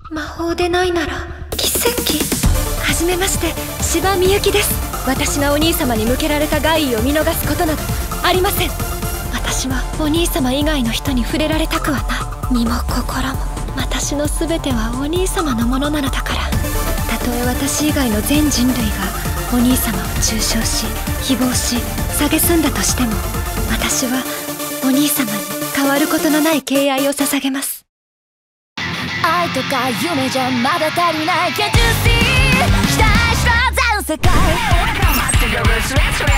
魔法でないなら奇跡。はじめまして、芝みゆきです。私がお兄様に向けられた害意を見逃すことなどありません。私はお兄様以外の人に触れられたくはない。身も心も私の全てはお兄様のものなのだから。たとえ私以外の全人類がお兄様を中傷し誹謗し蔑んだとしても、私はお兄様に変わることのない敬愛を捧げます。 愛とか夢じゃまだ足りない Can't you see 期待した全世界